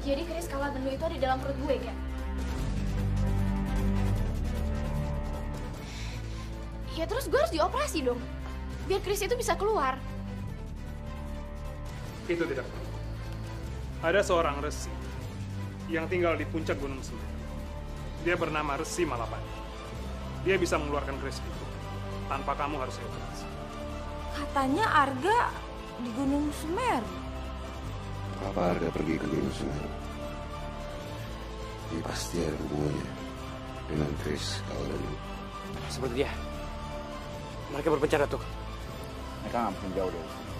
Jadi Chris Kalabendo itu ada di dalam perut gue, kan? Ya terus gue harus dioperasi dong. Biar Chris itu bisa keluar. Itu tidak perlu. Ada seorang resi yang tinggal di puncak Gunung Semeru. Dia bernama Resi Malapati. Dia bisa mengeluarkan Chris itu tanpa kamu harus dioperasi. Katanya Arga di Gunung Semeru. Apa Arga pergi ke Gunung Semeru? Ini pasti ada hubungannya dengan Chris Kalabendo. Seperti dia. Mereka berpencar, Datuk. Mereka nggak mungkin jauh dari sini.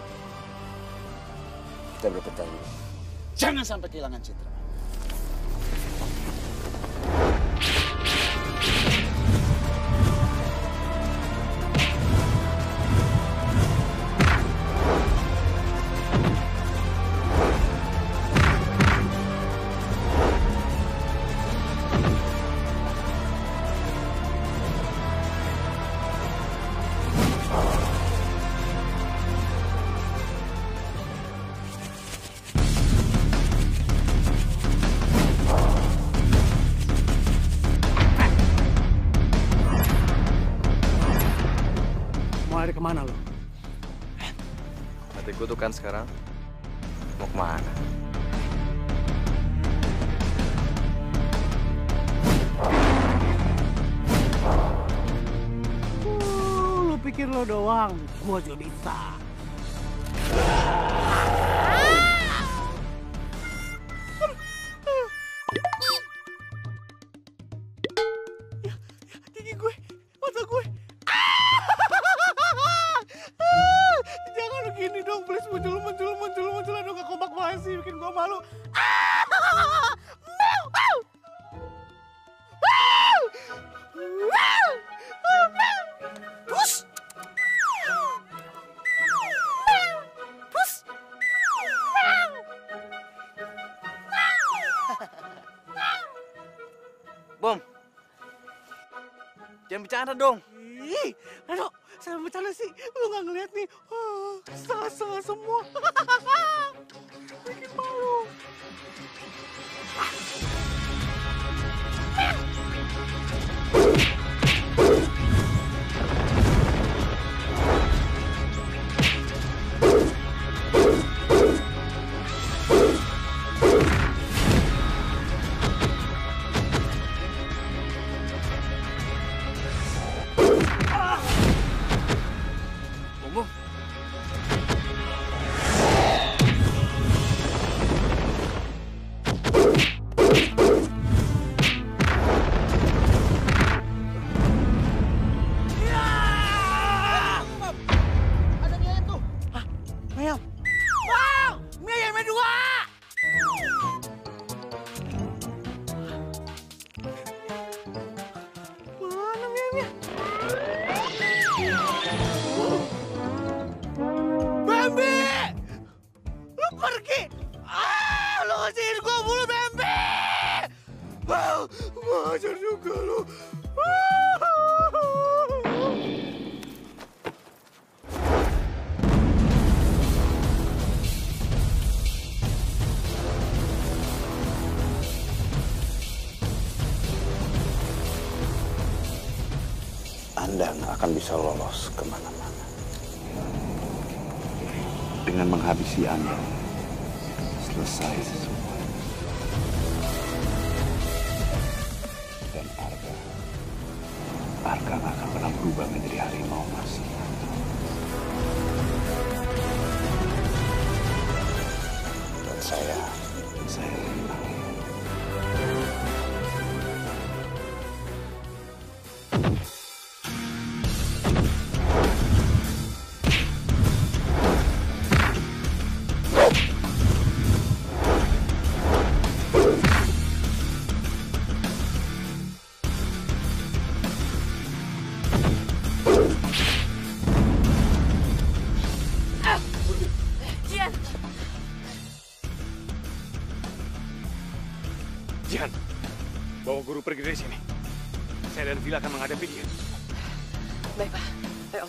Kita berpencar dulu. Jangan sampai kehilangan citra. Mau lari kemana lo? Hatiku tuh kan sekarang mau kemana? Lu pikir lo doang, gua Junita. Gigi gue, mata gue. Jangan begini dong, please muncul. Aduh, gak kompak banget sih, bikin gua malu. Pus! Pus! Bom, jangan bercanda dong. Ih, Reno, saya bercanda sih. Lu gak ngeliat nih. Setengah semua. Bikin malu. Bom. Ada Mia tuh. Hah? Mia? Wow! Mia yang main dua! Mana Mia? Bambi! Lu pergi! Lu kasihin gua mulu, Bambi! Wow! Ngajar juga lu. Anda nggak akan bisa lolos kemana-mana. Dengan menghabisi Anda, selesai semua. Dan Arga nggak akan pernah berubah menjadi harimau, Mas. Dan saya menang. Jihan, bawa guru pergi dari sini. Saya dan Vila akan menghadapi dia. Baik, Pak. Ayo.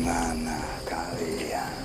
Kemana kalian?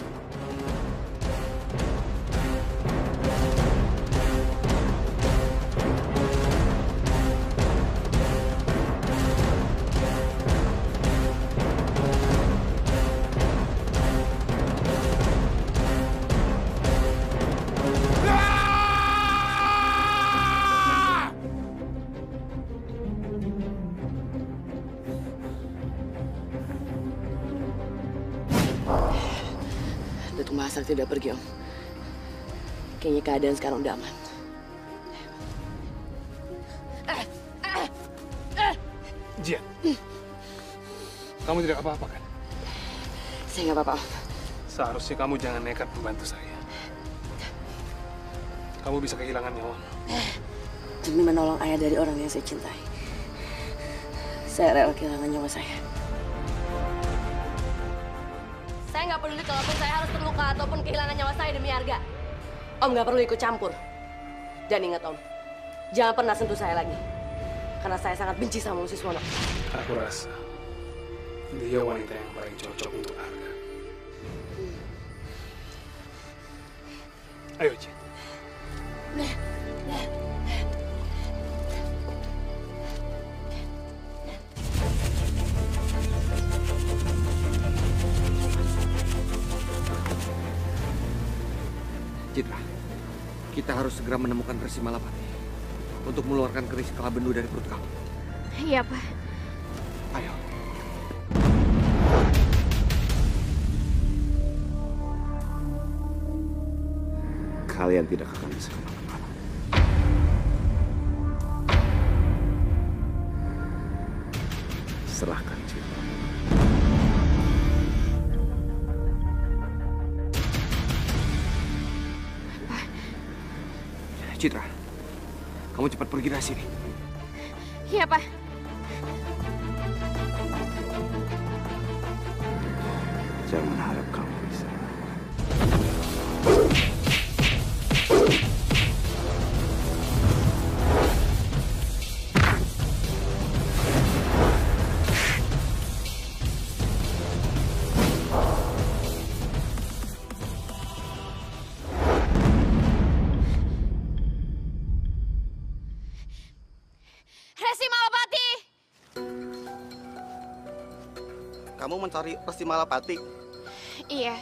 Datuk Mahasar tidak pergi, Om. Kayaknya keadaan sekarang udah aman. Jian, kamu tidak apa-apa kan? Saya nggak apa-apa, Om. Seharusnya kamu jangan nekat membantu saya. Kamu bisa kehilangan nyawa. Demi menolong ayah dari orang yang saya cintai, saya rela kehilangan nyawa saya. Saya nggak peduli kalaupun saya harus terluka ataupun kehilangan nyawa saya demi harga. Om nggak perlu ikut campur. Dan ingat, Om, jangan pernah sentuh saya lagi. Karena saya sangat benci sama Suswono. Aku rasa dia wanita yang paling cocok untuk Arga. Ayo, Jian. Citra, kita harus segera menemukan Resi Malapati untuk mengeluarkan keris Kalabendu dari perut kamu. Iya, Pak. Ayo. Kalian tidak akan bisa kemana-mana. Serahkan Citra. Citra, kamu cepat pergi dari sini. Iya, Pak. Jangan harap kamu bisa. Resi Malapati! Kamu mencari Resi Malapati? Iya.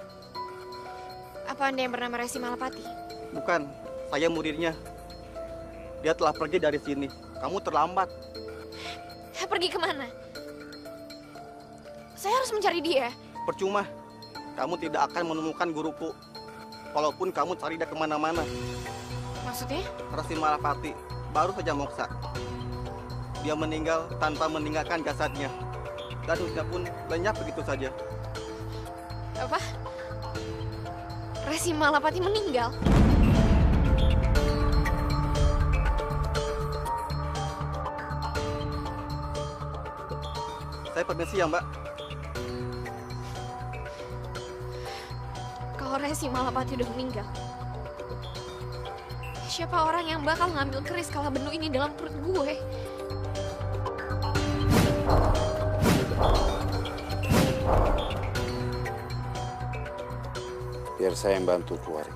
Apa Anda yang bernama Resi Malapati? Bukan, saya muridnya. Dia telah pergi dari sini. Kamu terlambat. Pergi kemana? Saya harus mencari dia. Percuma. Kamu tidak akan menemukan guruku. Walaupun kamu cari dia kemana-mana. Maksudnya? Resi Malapati baru saja moksa. Dia meninggal tanpa meninggalkan jasadnya. Dan usia pun lenyap begitu saja. Apa? Resi Malapati meninggal? Saya permisi ya, Mbak. Kalau Resi Malapati udah meninggal, siapa orang yang bakal ngambil keris Kalabendu ini dalam perut gue? Biar saya yang bantu keluarin.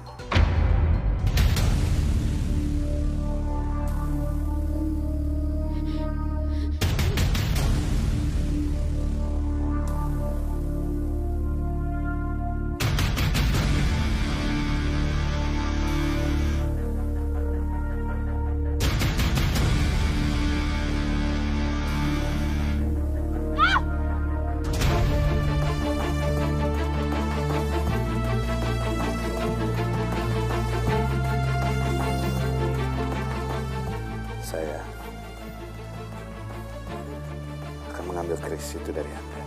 Saya akan mengambil keris itu dari Anda.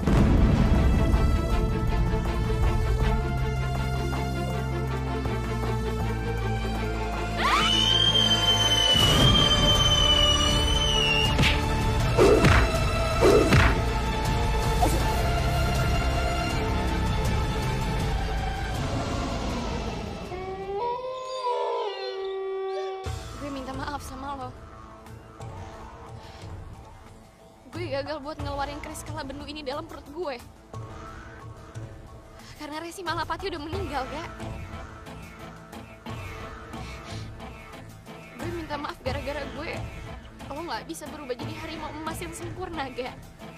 Gue minta maaf sama lo. Gue gagal buat ngeluarin keris Kalabendu ini dalam perut gue. Karena Resi Malapati udah meninggal, Gak. Gue minta maaf gara-gara lo nggak bisa berubah jadi harimau emas yang sempurna, Gak.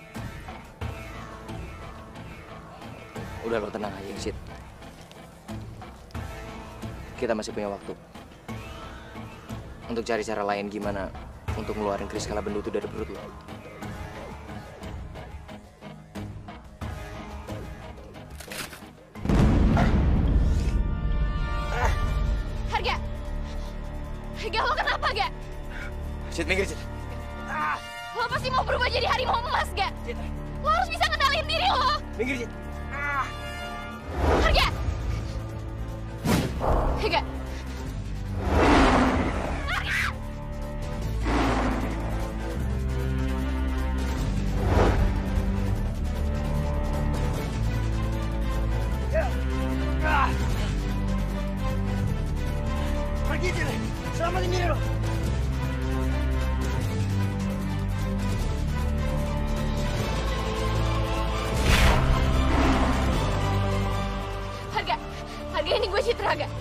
Udah lo tenang aja, Sid. Kita masih punya waktu untuk cari cara lain gimana untuk ngeluarin keris kala bendu itu dari perut lo. Gak, lo kenapa, Gak? Sid, minggir, Sid. Lo pasti mau berubah jadi harimau emas, Gak? Lo harus bisa ngendaliin diri lo. Minggir, Sid. Harga! Harga! Pergi, Sid. Selamatin diri lo. Harga ini gue Citra, Gak.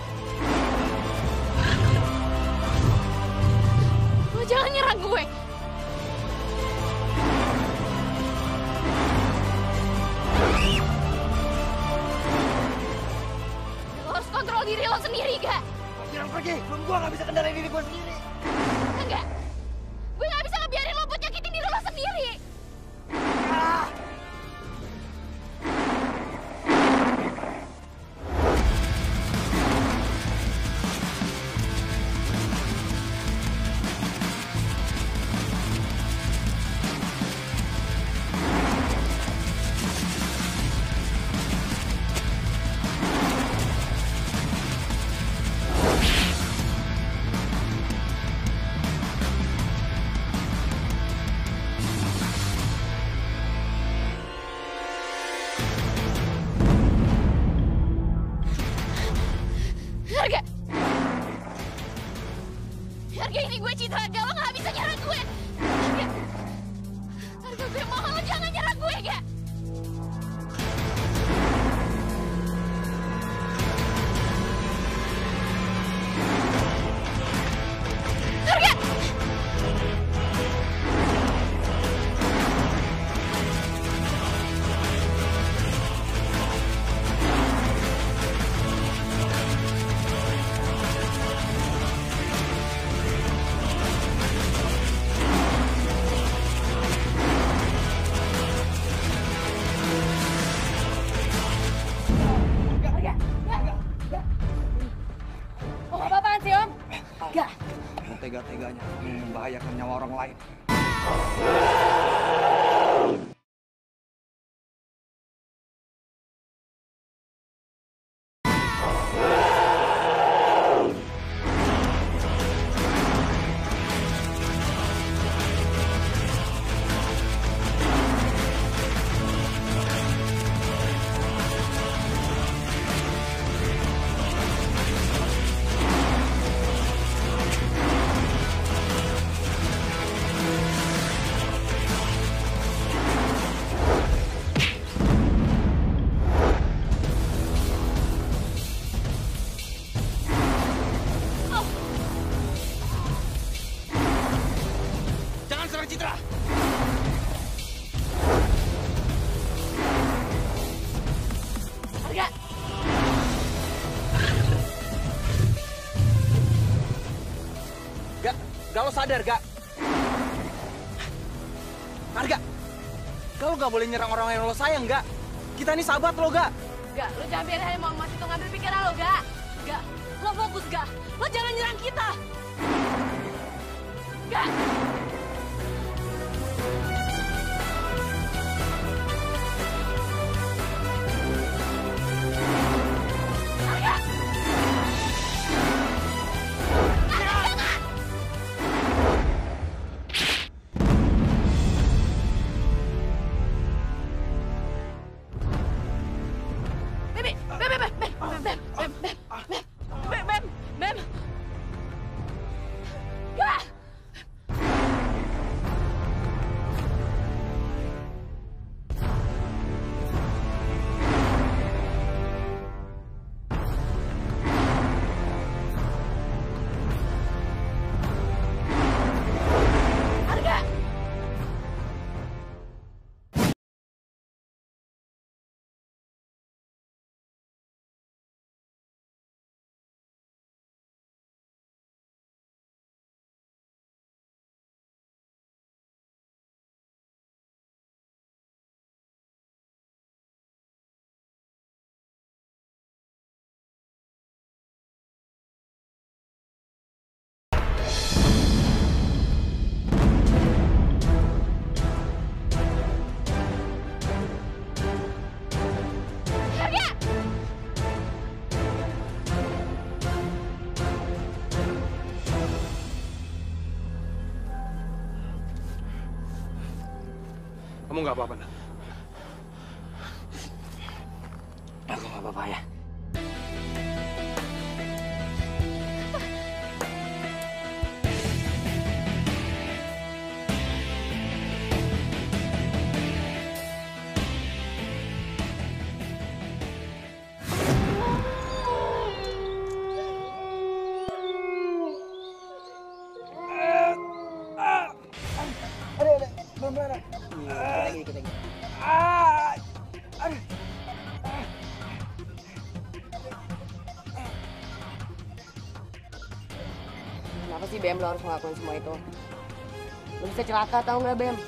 Lo jangan nyerang gue. Lo harus kontrol diri lo sendiri, Gak. Jangan pergi, belum gua nggak bisa kendaliin diri gua sendiri. Enggak, gue nggak bisa ngebiarin lo buat nyakitin diri lo sendiri. Harga ini gue Citra, Gak. Lo gak bisa nyerang gue. Harga gue mohon lo jangan nyerang gue, Gak. Harga! Tega-teganya membahayakan nyawa orang lain. Citra! Harga! Gak lo sadar, Gak? Harga! Gak, lo gak boleh nyerang orang yang lo sayang, Gak? Kita ini sahabat lo, Gak? Gak, lo jangan biarin harimau emas itu ngambil pikiran lo, Gak? Gak, lo fokus, Gak? Lo jangan nyerang kita! Gak! Kamu nggak apa-apa, nak? Aku nggak apa-apa ya. Kenapa sih Bem lo harus ngelakuin semua itu? Lo bisa celaka tau nggak Bem?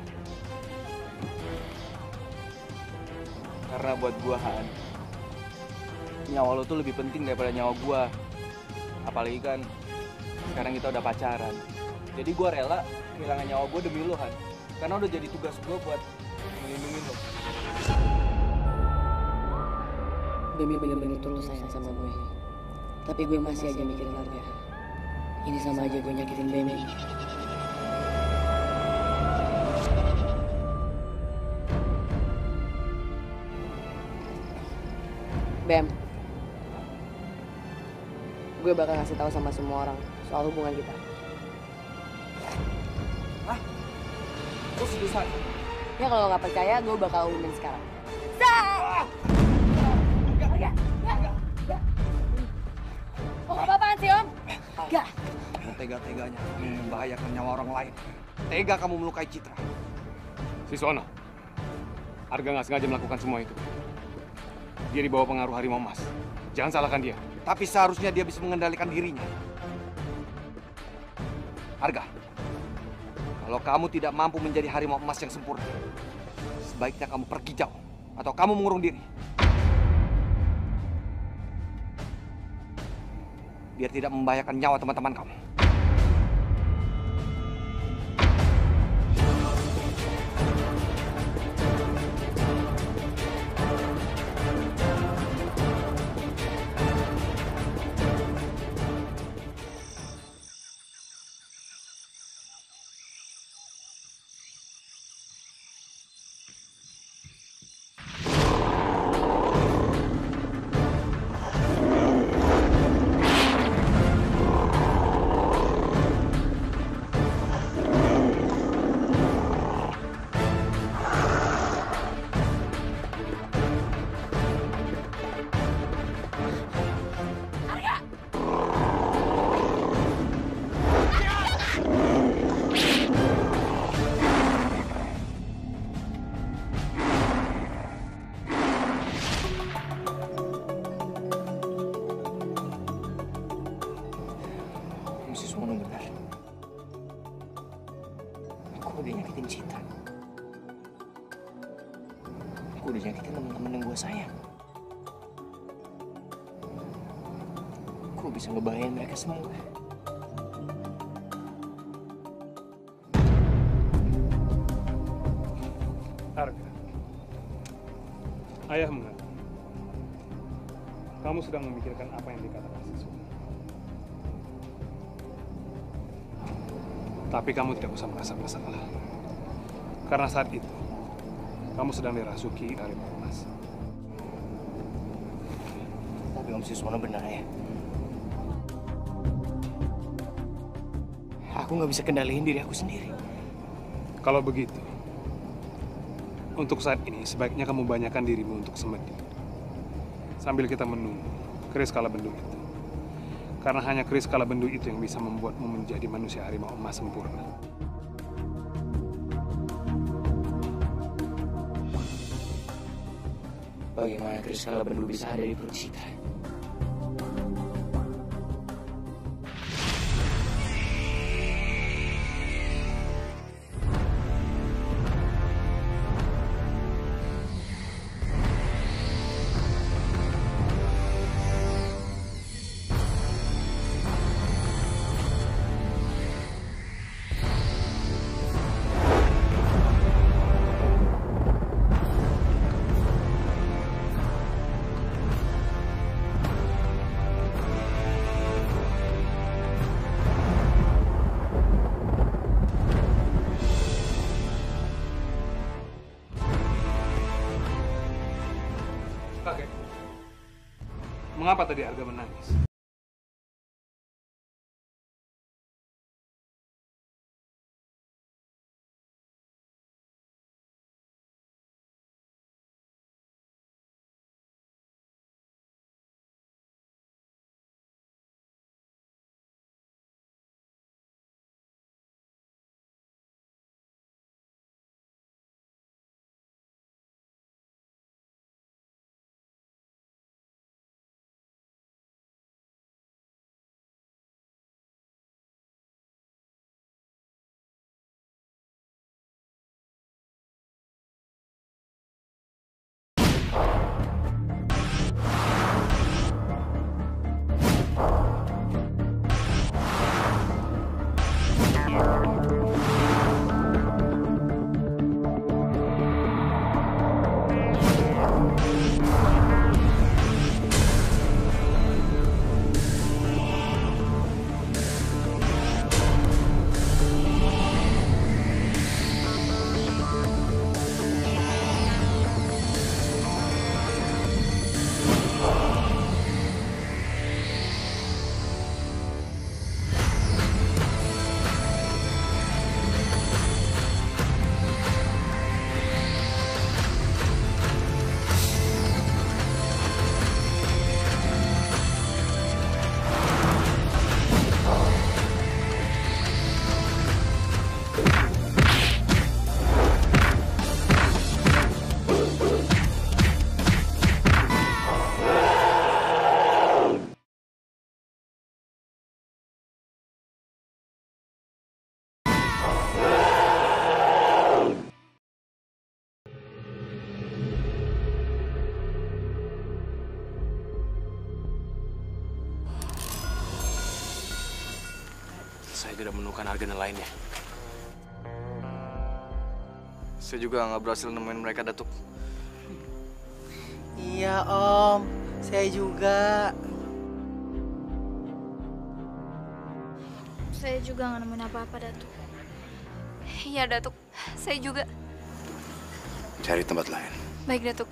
Karena buat gua Han, nyawa lo tuh lebih penting daripada nyawa gua. Apalagi kan sekarang kita udah pacaran. Jadi gua rela kehilangan nyawa gua demi lo Han. Karena udah jadi tugas gua buat melindungi lo. Bemi bener-bener tulus sayang sama gue. Tapi gue masih aja mikirin Arga. Ini sama aja gue nyakitin Bemi. Bem, gue bakal ngasih tahu sama semua orang soal hubungan kita. Hah? Lo seriusan? Ya kalau nggak percaya, gue bakal umumin sekarang. Oh, apa-apaan sih Om? Gak. Kamu tega-teganya membahayakan nyawa orang lain. Tega kamu melukai Citra. Siswono, Arga nggak sengaja melakukan semua itu. Dia dibawa pengaruh harimau emas. Jangan salahkan dia. Tapi seharusnya dia bisa mengendalikan dirinya. Arga, kalau kamu tidak mampu menjadi harimau emas yang sempurna, sebaiknya kamu pergi jauh atau kamu mengurung diri. Biar tidak membahayakan nyawa teman-teman kamu. Siswono benar. Aku udah nyakitin Citra. Aku udah nyakitin teman-teman yang gue sayang. Aku bisa ngebahayain mereka semua. Arga, ayah mengerti. Kamu sedang memikirkan apa yang dikatakan Siswono. Tapi kamu tidak usah merasa bersalah. Karena saat itu, kamu sedang dirasuki harimau emas. Tapi Om Siswono benar ya. Aku nggak bisa kendaliin diri aku sendiri. Kalau begitu, untuk saat ini sebaiknya kamu banyakkan dirimu untuk semedi. Sambil kita menunggu keris kala bendu itu. Karena hanya keris kala bendu itu yang bisa membuatmu menjadi manusia harimau emas sempurna. Bagaimana keris kala bendu bisa ada di perut Citra? Kek? Mengapa tadi Arga menangis? Saya tidak menemukan Arga dan lainnya. Saya juga nggak berhasil nemuin mereka, Datuk. Iya Om, saya juga. Saya juga nggak nemuin apa-apa, Datuk. Iya, Datuk. Saya juga. Cari tempat lain. Baik, Datuk.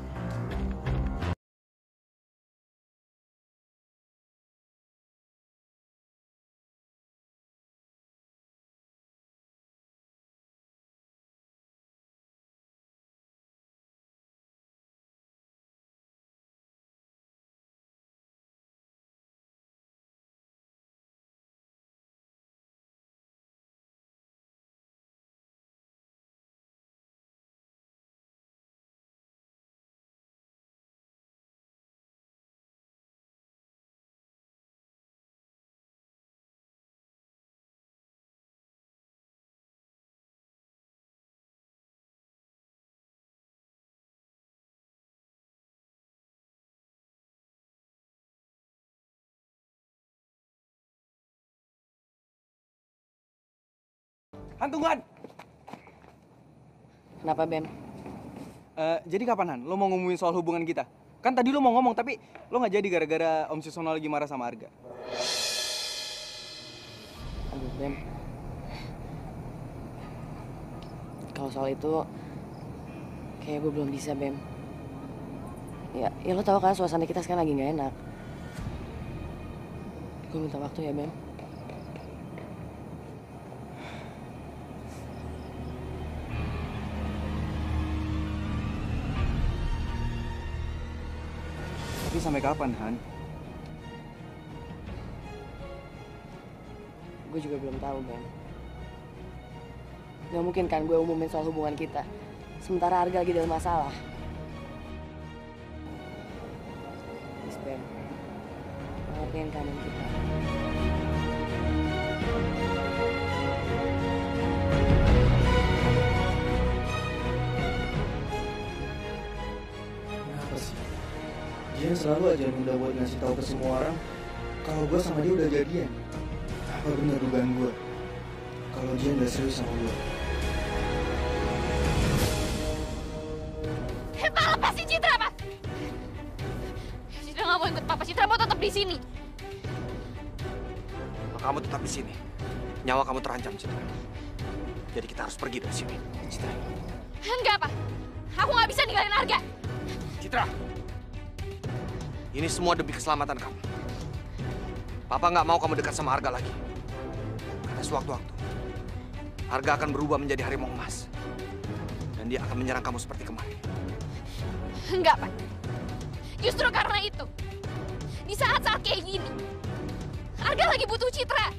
Hantungan! Kenapa, Bem? Jadi kapan, Han? Lo mau ngomongin soal hubungan kita? Kan tadi lo mau ngomong, tapi lo nggak jadi gara-gara Om Sisono lagi marah sama Arga. Aduh, Bem. Kalau soal itu, kayak gue belum bisa, Bem. Ya lo tau kan suasana kita sekarang lagi nggak enak. Gue minta waktu ya, Bem. Tapi sampai kapan, Han? Gue juga belum tahu, Bem. Gak mungkin kan gue umumin soal hubungan kita. Sementara Arga lagi dalam masalah. Please, Bem. Ngertiin keadaan kita. Kenapa sih? Dia selalu aja mudah buat ngasih tahu ke semua orang kalau gue sama dia udah jadian. Apa bener dugaan gue? Kalau dia nggak serius sama gue. Pak, lepasin Citra, Pak! Citra nggak mau ikut Papa. Citra mau tetap di sini. Kalau kamu tetap di sini, nyawa kamu terancam, Citra. Jadi kita harus pergi dari sini. Citra. Enggak, Pak. Aku nggak bisa ninggalin Arga. Citra, Ini semua demi keselamatan kamu. Papa nggak mau kamu dekat sama Arga lagi. Karena sewaktu-waktu, Arga akan berubah menjadi harimau emas. Dan dia akan menyerang kamu seperti kemarin. Enggak, Pak. Justru karena itu, di saat-saat kayak gini, Arga lagi butuh Citra.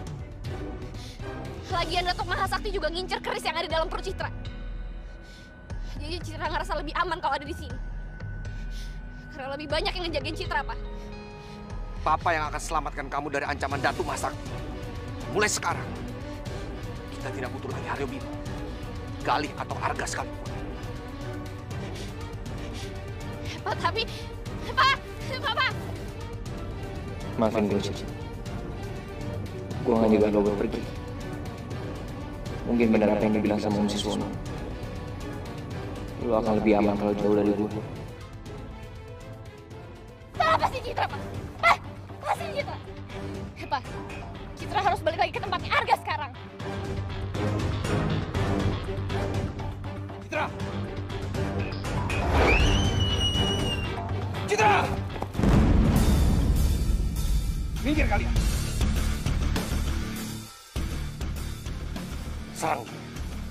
Lagian Datuk Mahasakti juga ngincer keris yang ada di dalam perut Citra. Jadi Citra ngerasa lebih aman kalau ada di sini. Karena lebih banyak yang ngejagain Citra, Pak. Papa yang akan selamatkan kamu dari ancaman Datuk Mahasakti. Mulai sekarang, kita tidak butuh lagi Haryo Bima, Galih atau Arga sekalipun. Pak, tapi... Pak! Pak! Maafin gue, Cid. Gue gak juga lo pergi. Mungkin benar apa yang dibilang sama Om Siswono. Lo akan lebih aman kalau jauh dari gue. Apa sih Citra, Pak? Pak! Apa sih Citra? Pak, Citra harus balik lagi ke tempatnya Arga sekarang. Citra! Citra! Minggir kalian! Serang dia.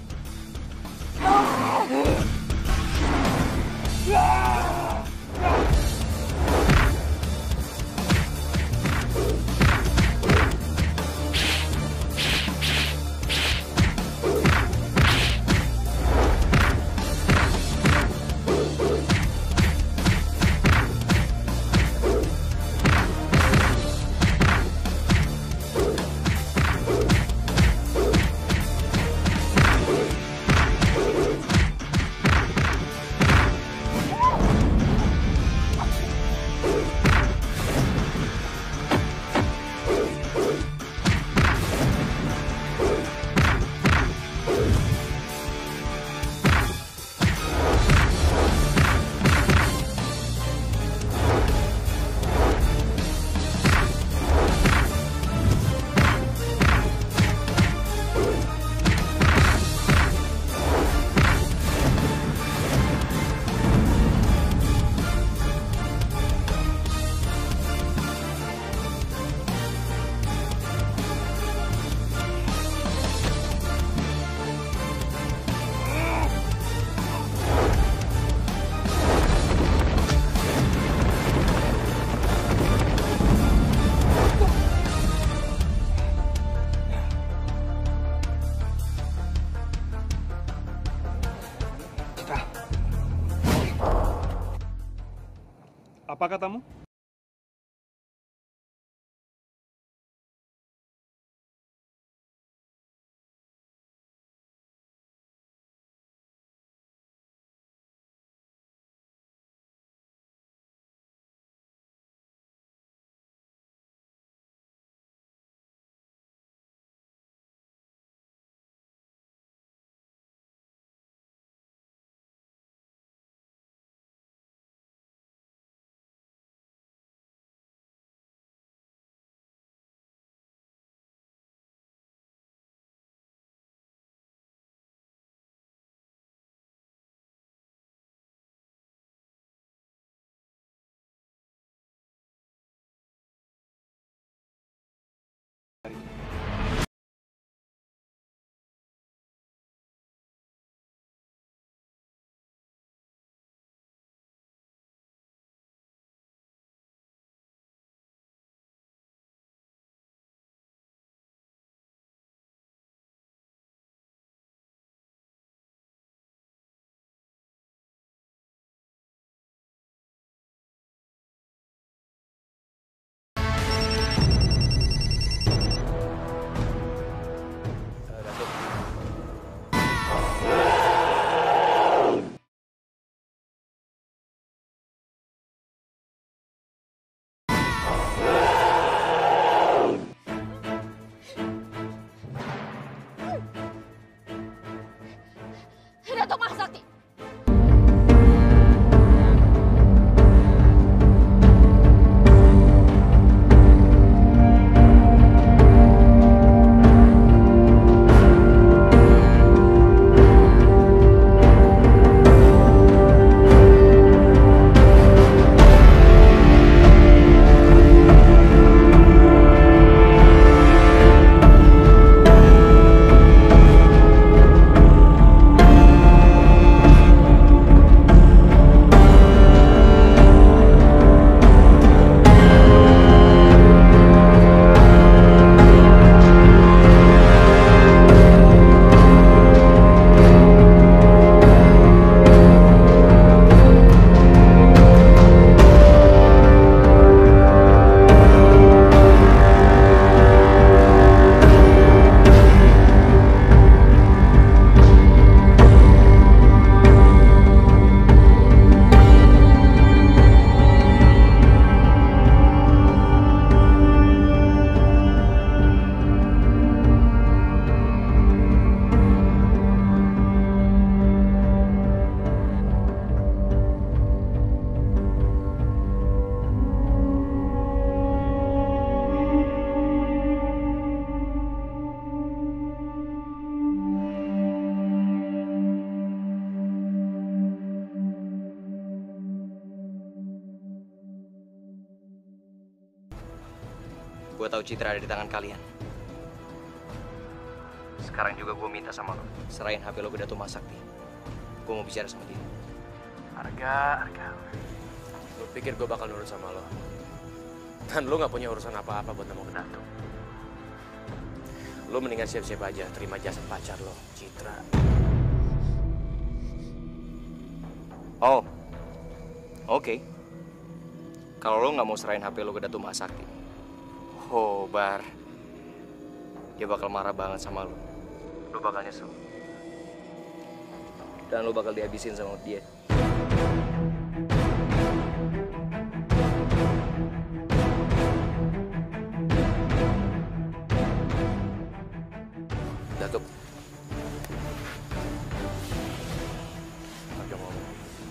Apa katamu? Gue tahu Citra ada di tangan kalian. Sekarang juga gue minta sama lo, serahin HP lo ke Datuk Masakti. Gue mau bicara sama dia. Arga. Lo pikir gue bakal nurut sama lo? Dan lo gak punya urusan apa-apa buat nemu ke Datuk. Lo mendingan siap-siap aja terima jasa pacar lo, Citra. Oh, oke. Kalau lo nggak mau serahin HP lo ke Datuk Masakti, oh Bar, dia bakal marah banget sama lo. Lo bakal nyesel. Dan lo bakal dihabisin sama dia. Datuk. Agak ngomong.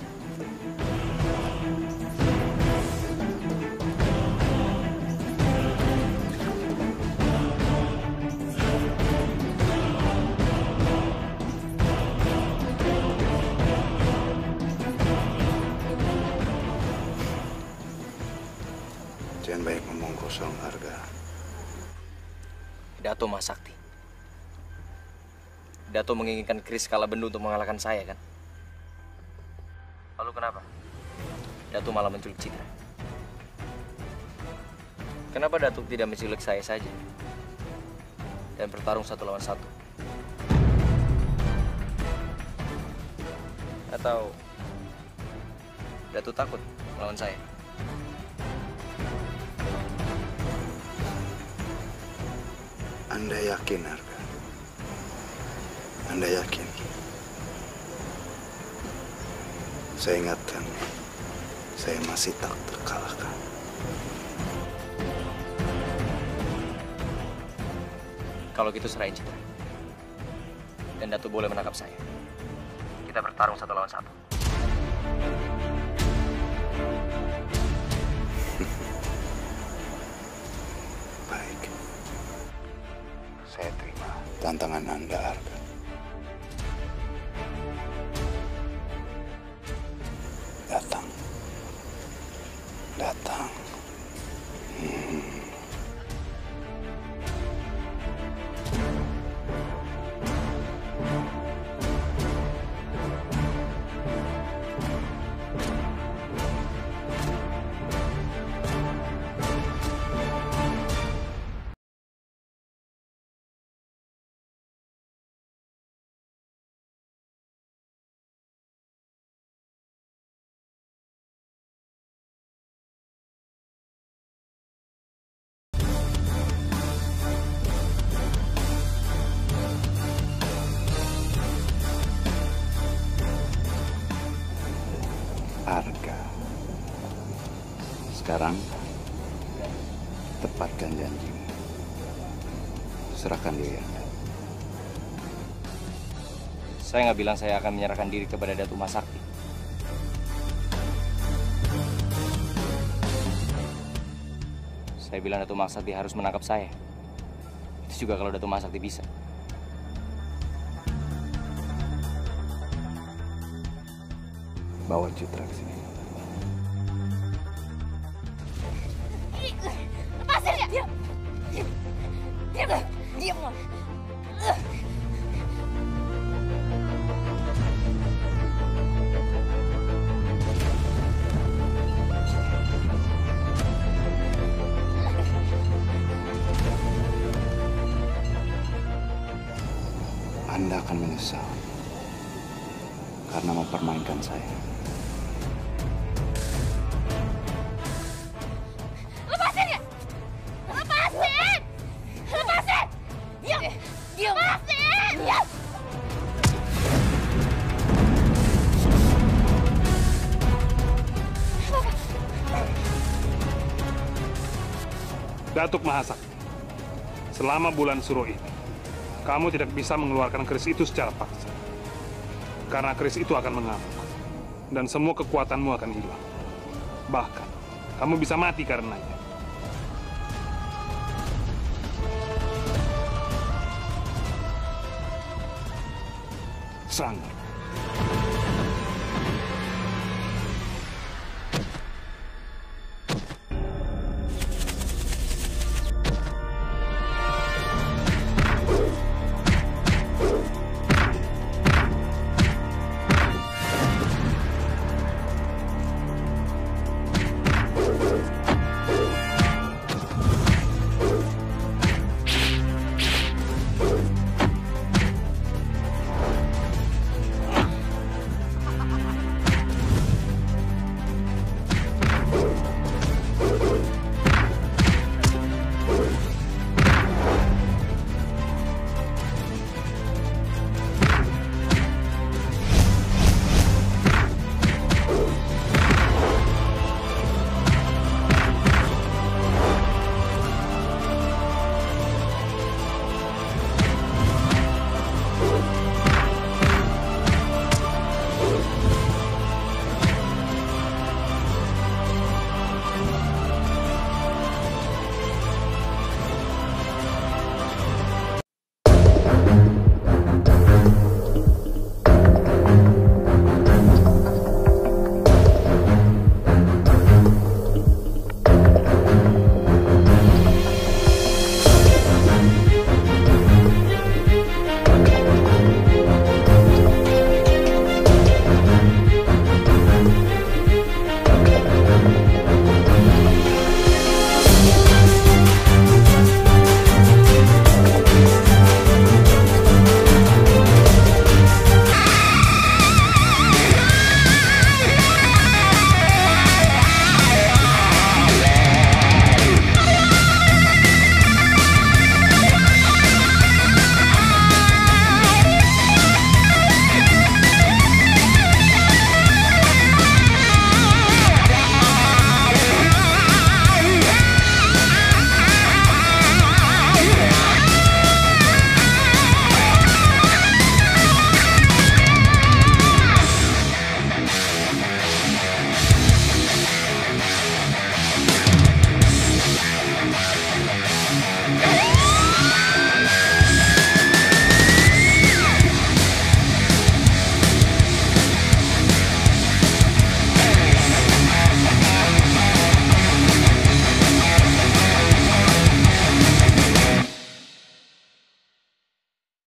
Jangan banyak ngomong kosong, Arga. Datuk Masakti. Datuk menginginkan Chris Kalabendu untuk mengalahkan saya, kan? Lalu kenapa? Datuk malah menculik Citra. Kenapa Datuk tidak menculik saya saja? Dan bertarung 1 lawan 1? Atau Datuk takut melawan saya? Anda yakin, Arga? Anda yakin? Saya ingatkan, saya masih tak terkalahkan. Kalau gitu serahin Citra. Dan Datuk boleh menangkap saya. Kita bertarung 1 lawan 1. Baik. Saya terima tantangan Anda, Arga. Datang. Arga. Sekarang, tepatkan janjimu. Serahkan diri Anda. Saya nggak bilang saya akan menyerahkan diri kepada Datuk Masakti. Saya bilang Datuk Masakti harus menangkap saya. Itu juga kalau Datuk Masakti bisa. Bawa Citra ke sini. Lepasin ya! Diam! Diam! Anda akan menyesal karena mempermainkan saya. Lepasin ya! Lepasin! Lepasin! Diam! Diam! Lepasin! Diam! Datuk Mahasakti, selama bulan Suro ini, kamu tidak bisa mengeluarkan keris itu secara paksa. Karena keris itu akan mengamuk, dan semua kekuatanmu akan hilang. Bahkan, kamu bisa mati karenanya. Serang.